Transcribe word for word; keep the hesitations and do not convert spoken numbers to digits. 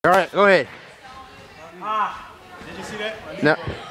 All right, go ahead. Ah, did you see that? No.